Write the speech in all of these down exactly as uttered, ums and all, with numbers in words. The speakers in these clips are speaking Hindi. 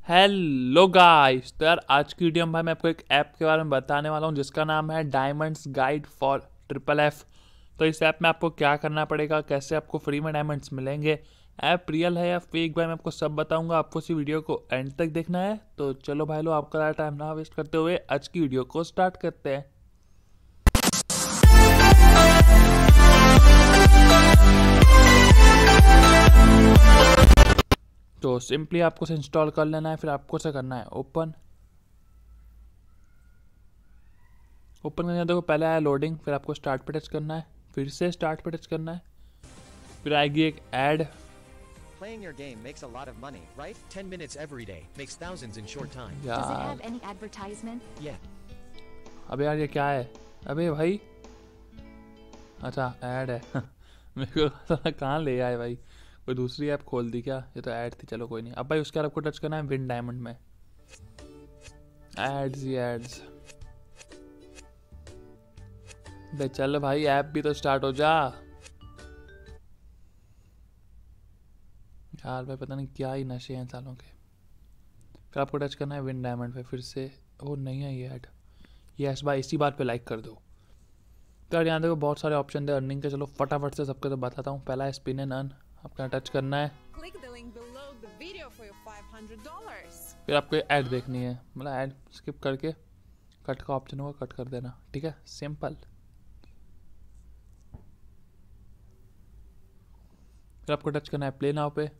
हेलो गाइस, तो यार आज की वीडियो में भाई मैं आपको एक ऐप के बारे में बताने वाला हूँ जिसका नाम है diamonds guide for triple F. तो इस ऐप में आपको क्या करना पड़ेगा, कैसे आपको फ्री में डायमंड्स मिलेंगे, ऐप रियल है या फेक, भाई मैं आपको सब बताऊंगा। आपको इसी वीडियो को एंड तक देखना है। तो चलो भाई लो, आपका टाइम ना वेस्ट करते हुए आज की वीडियो को स्टार्ट करते हैं। तो सिंपली आपको से इंस्टॉल कर लेना है, फिर आपको से करना है ओपन। ओपन करने देखो पहले आया लोडिंग, फिर आपको स्टार्ट पे टच करना है, फिर से स्टार्ट पे टच करना है, फिर आएगी एक ad. Playing your game makes a lot of money, right? ten minutes every day makes thousands in short time. Does it have any advertisement? Yeah. अबे यार ये क्या है? अबे भाई अच्छा ऐड है मेरे को कहाँ ले आए भाई, कोई दूसरी ऐप खोल दी क्या? ये तो ऐड थी, चलो कोई नहीं। अब भाई उसके बाद आपको टच करना है विन डायमंड में। एड्स ही एड्स। बे चल भाई, ऐप भी तो स्टार्ट हो जा यार। भाई पता नहीं क्या ही नशे हैं सालों के। फिर आपको टच करना है विन डायमंड पे, फिर से वो नहीं है ये ऐड। यस भाई, इसी बात पे लाइक कर दो। तो यार यहाँ देखो बहुत सारे ऑप्शन है अर्निंग के, चलो फटाफट से सबके तो बताता हूँ। पहला है स्पिन एंड अर्न, आपका टच करना है, फिर आपको ऐड देखनी है, मतलब ऐड स्किप करके कट का ऑप्शन होगा, कट कर देना, ठीक है, सिंपल। फिर आपको टच करना है प्ले नाउ पे।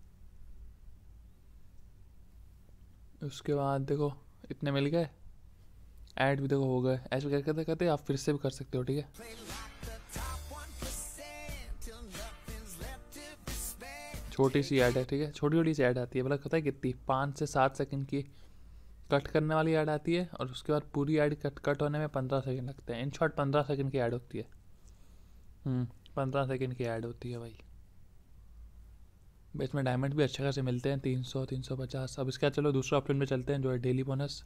उसके बाद देखो इतने मिल गए, ऐड भी देखो हो गए। ऐसे क्या करते करते आप फिर से भी कर सकते हो, ठीक है। छोटी सी ऐड है, ठीक है, छोटी छोटी सी ऐड आती है, मतलब पता है कितनी, पाँच से सात सेकंड की कट करने वाली ऐड आती है, और उसके बाद पूरी ऐड कट कट होने में पंद्रह सेकंड लगते हैं। इन शॉर्ट पंद्रह सेकंड की ऐड होती है। हम्म पंद्रह सेकंड की ऐड होती है भाई। बेच में डायमंड भी अच्छे खासे मिलते हैं, तीन सौ तीन सौ पचास। अब इसका चलो दूसरा ऑप्शन में चलते हैं जो है डेली बोनस।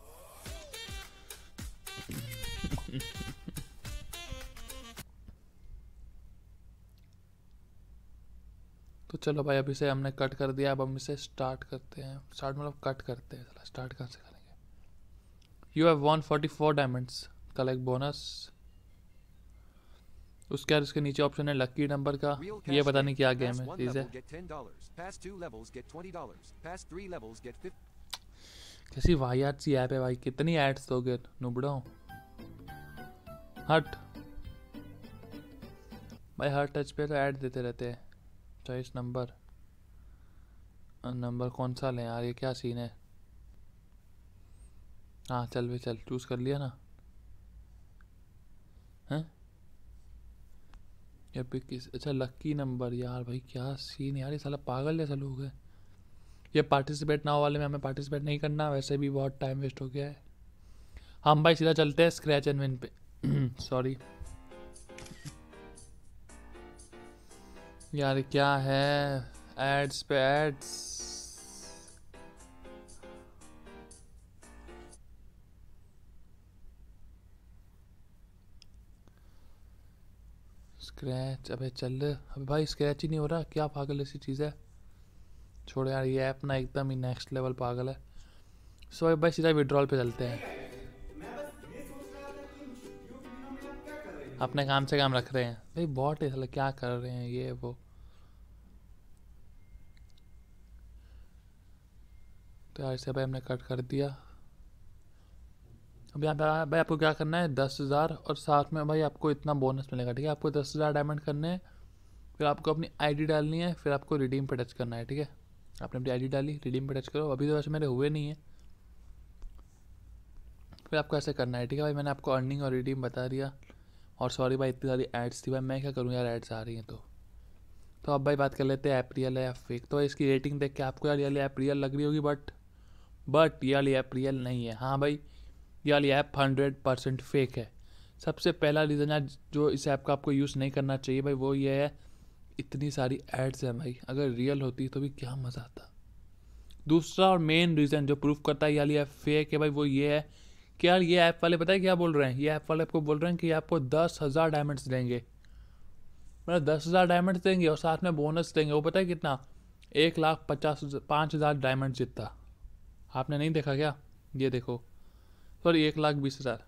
तो चलो भाई अभी से हमने कट कर दिया, अब हम इसे स्टार्ट करते हैं। स्टार्ट मतलब कट करते हैं, चलो स्टार्ट कहाँ से करेंगे। You have one forty four diamonds, collect bonus. उसके बाद इसके नीचे ऑप्शन है लकी नंबर का, ये पता नहीं क्या गेम है चीज़ है। कैसी वाहियात सी ऐप है भाई, कितनी एड्स दोगे नुबड़ो। हट भाई, हर टच पे तो ऐड देते रहते हैं। चॉइस नंबर, नंबर कौन सा लें यार, ये क्या सीन है। हाँ चल भी, चल चूज कर लिया ना। हैं या पिक किस, अच्छा लकी नंबर। यार भाई क्या सीन है यार, ये साला पागल जैसा लोग है। ये पार्टिसिपेट ना हो वाले में हमें पार्टिसिपेट नहीं करना, वैसे भी बहुत टाइम वेस्ट हो गया है। हम भाई सीधा चलते हैं स्क्रैच एंड विन पे। सॉरी यार क्या है, एड्स पे एड्स। स्क्रैच, अबे चल, अबे भाई स्क्रैच ही नहीं हो रहा, क्या पागल ऐसी चीज़ है। छोड़ो यार, ये ऐप ना एकदम ही नेक्स्ट लेवल पागल है। सो भाई सीधा विड्रॉल पे चलते हैं। अपने काम से काम रख रहे हैं भाई, बॉट है साला, क्या कर रहे हैं ये वो। तो यार इसे भाई हमने कट कर दिया। अब यहाँ पे भाई आपको क्या करना है, दस हज़ार और साथ में भाई आपको इतना बोनस मिलेगा, ठीक है। आपको दस हज़ार डायमंड करने हैं, फिर आपको अपनी आईडी डालनी है, फिर आपको रिडीम पे टच करना है, ठीक है। आपने अपनी आईडी डाली, रिडीम पे टच करो। अभी तो वैसे मेरे हुए नहीं है, फिर आपको ऐसे करना है, ठीक है भाई। मैंने आपको अर्निंग और रिडीम बता दिया। और सॉरी भाई इतनी सारी एड्स थी भाई, मैं क्या करूँ यार, एड्स आ रही हैं तो तो अब भाई बात कर लेते हैं ऐप रियल है या फेक। तो इसकी रेटिंग देख के आपको यार ये ऐप रियल लग रही होगी, बट बट ये वाली ऐप रियल नहीं है। हाँ भाई, ये वाली ऐप हंड्रेड परसेंट फेक है। सबसे पहला रीज़न यार जो इस ऐप का आपको यूज़ नहीं करना चाहिए भाई, वो ये है इतनी सारी एड्स हैं भाई। अगर रियल होती तो भी क्या मज़ा आता। दूसरा और मेन रीज़न जो प्रूफ करता है ये वाली ऐप फेक है भाई, वो ये है कि यार ये ऐप वाले पता है क्या बोल रहे हैं। ये ऐप वाले आपको बोल रहे हैं कि आपको दस हज़ार डायमंड्स देंगे, मतलब दस हज़ार डायमंड्स देंगे और साथ में बोनस देंगे। वो पता है कितना, एक लाख पचास पाँच हज़ार डायमंड जितना। आपने नहीं देखा क्या? ये देखो, सॉरी एक लाख बीस हज़ार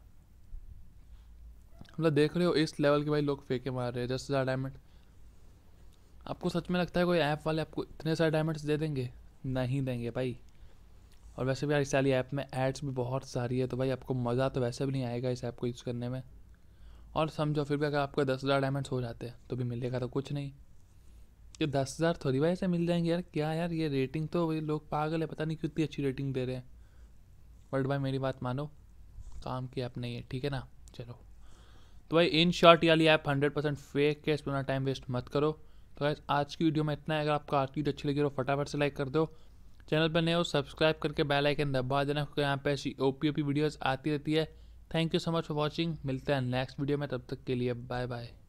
मतलब देख रहे हो इस लेवल के भाई लोग फेंके मार रहे हैं दस हज़ार डायमंड। आपको सच में लगता है कोई ऐप वाले आपको इतने सारे डायमंड्स दे देंगे? नहीं देंगे भाई। और वैसे भी यार इस वाली ऐप में एड्स भी बहुत सारी है, तो भाई आपको मज़ा तो वैसे भी नहीं आएगा इस ऐप को यूज़ करने में। और समझो फिर भी अगर आपको दस हज़ार डायमंड्स हो जाते हैं तो भी मिलेगा तो कुछ नहीं। ये दस हज़ार थोड़ी भाई ऐसे मिल जाएंगे यार, क्या यार ये रेटिंग तो ये लोग पागल है, पता नहीं क्यों इतनी अच्छी रेटिंग दे रहे हैं। बट भाई मेरी बात मानो, काम की ऐप नहीं है, ठीक है ना। चलो तो भाई इन शॉर्ट ये वाली ऐप हंड्रेड परसेंट फेक है, इस पर टाइम वेस्ट मत करो। तो गाइस आज की वीडियो में इतना है। अगर आपको आज की वीडियो अच्छी लगी तो फटाफट से लाइक कर दो, चैनल पर नए हो सब्सक्राइब करके बेल आइकन दबा देना, क्योंकि यहाँ पे ऐसी ओपी ओपी वीडियोस आती रहती है। Thank you so much for watching, मिलते हैं नेक्स्ट वीडियो में, तब तक के लिए बाय बाय।